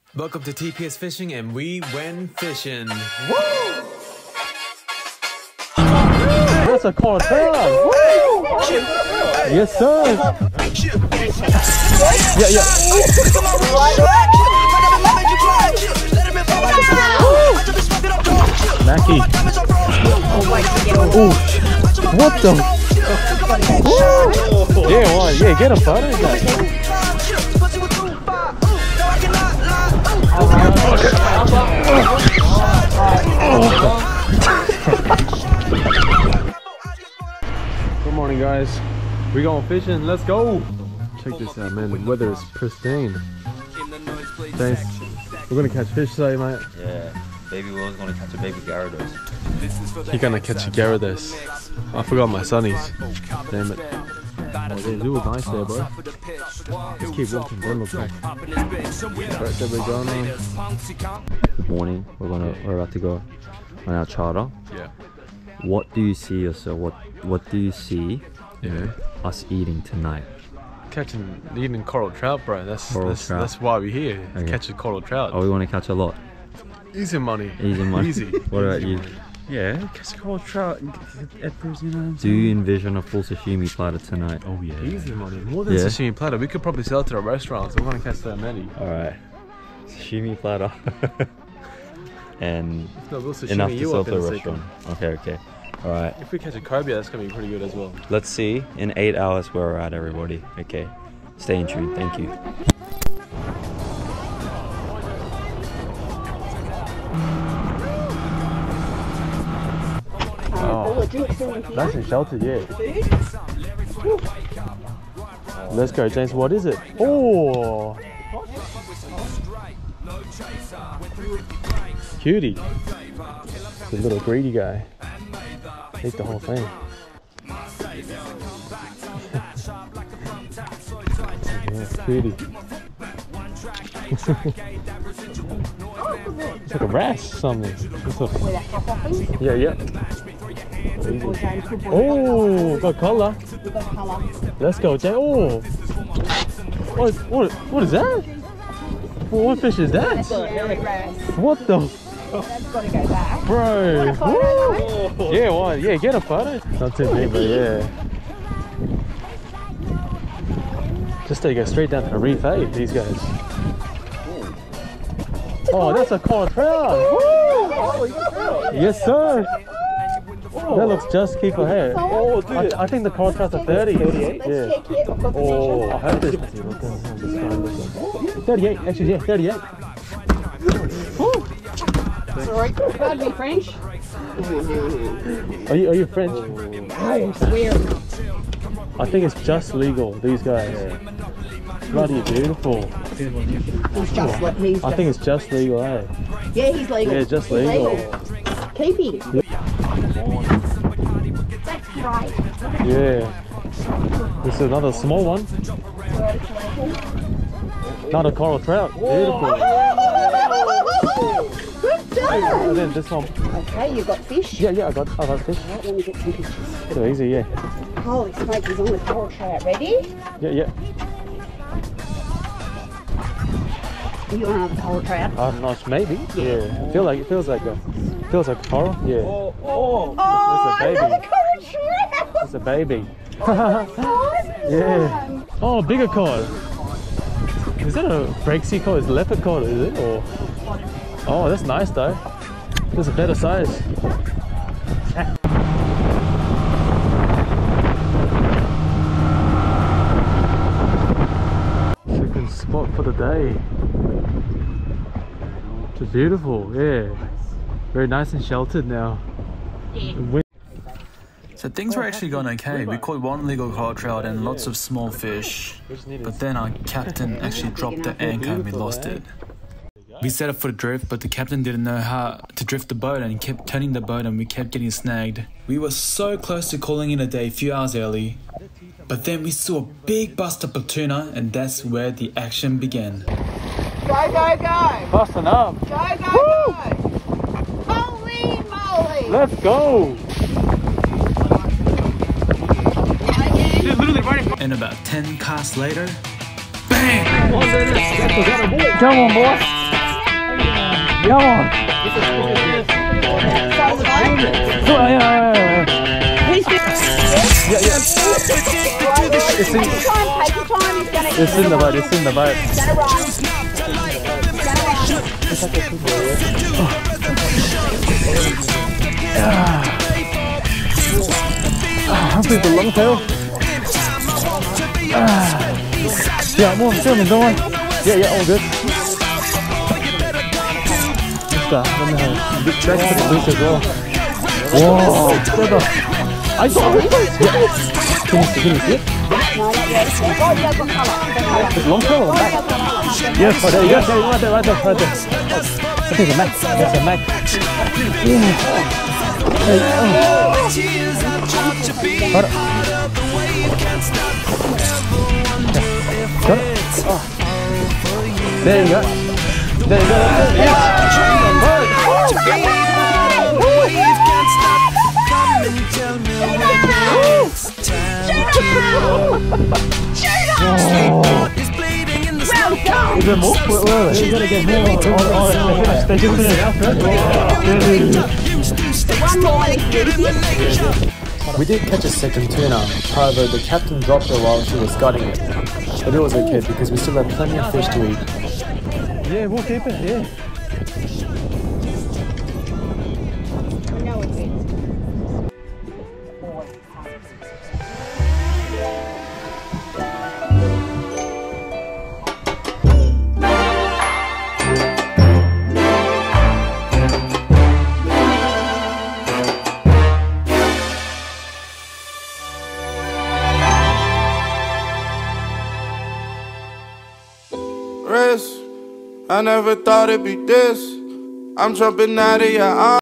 Welcome to TPS Fishing, and we went fishing. Woo! That's a cold trout. Woo! Yes, sir. Yeah. Mackie. Ooh. What the? Yeah, get a butter. Good morning, guys. We going fishing. Let's go. Check this out, man. The weather is pristine. Thanks. We're gonna catch fish today, mate. Yeah. Baby Will's gonna catch a baby Gyarados. You're gonna catch a Gyarados. I forgot my sunnies. Damn it. Oh, they look nice there, bro. Let's keep walking. They look nice. Right, there we go now. Morning. We're about to go on our charter. Yeah. What do you see yourself? What do you see? Yeah. Us eating tonight? Eating coral trout, bro. That's why we're here. Okay. Catch a coral trout. Oh, we want to catch a lot. Easy money. Easy money. Easy. What about you? Yeah, catch a coral trout and get Edgar's, you know. Do you envision a full sashimi platter tonight? Oh yeah. Easy money. More than sashimi platter. We could probably sell it to a restaurant, so we're gonna catch that many. Alright. Sashimi platter. And we'll enough to sell to a restaurant. Okay. Alright. If we catch a cobia, that's gonna be pretty good as well. Let's see in 8 hours where we're at, everybody. Okay. Stay in tune. Thank you. Oh, nice and sheltered, yeah. Let's go, James. What is it? Oh, cutie. The little greedy guy. Eat the whole thing. Yeah, cutie. It's like a wrasse something. Yeah. Oh, got color. Let's go, Jay. Oh, what is that? What fish is that? What the? That's gotta go back. Bro. Yeah, get a photo. Not too big, but yeah. Just take it straight down to the reef, eh? These guys. Oh, that's a coral trout. Yes, sir. That looks just keep ahead. Oh, dude. I think the coral trouts are 30. 38? Yeah. Oh, I hope this. 38, actually, yeah, 38. Sorry, pardon me, French. Are you French? I swear. I think it's just legal, these guys. Bloody beautiful. I think it's just legal, eh? Yeah, he's legal. Yeah, just legal. Keep him. That's right. Yeah. This is another small one. Another coral trout. Beautiful. Good done. And then this one. Okay, you got fish? Yeah, I got fish. Right, let me get some pictures. So easy, yeah. Holy smoke, he's on the coral trout. Ready? Yeah. You want another coral trout? I'm not, maybe. Yeah. It feels like coral. Yeah. Oh, That's a baby. another coral trout. Yeah. Oh, bigger cod. Is that a breaksea cod? Is it leopard cod? Is it? Or? Oh, that's nice though. That's a better size. Second spot for the day. It's beautiful, yeah. Very nice and sheltered now. Yeah. So things were actually going okay. We caught one legal coral trout and lots of small fish. But then our captain actually dropped the anchor and we lost it. We set up for the drift, but the captain didn't know how to drift the boat and kept turning the boat and we kept getting snagged. We were so close to calling in a day a few hours early. But then we saw a big bust up of tuna and that's where the action began. Go! Busting up. Go! Holy moly! Let's go. And about 10 casts later, bang! Come on, boy. Come on. Yeah. It's in the boat. It's in the boat. Hopefully the long tail. Yeah, more filming, don't worry. Yeah, all good. Let me have a big track for the boost as well. Whoa, brother. I saw it. Yeah. Can you see it? It's long tail or back? Yes, there you go. Right there. I think it's a Mac. That's a Mac. Yeah. Hey, Got it. Got it. Oh. There you go. Yes. Is there more? Where are they? You gotta get more. They just finished. We did catch a second tuna, however the captain dropped her while she was gutting it. But it was okay because we still had plenty of fish to eat. Yeah, we'll keep it, yeah. I never thought it'd be this. I'm jumping out of your arms.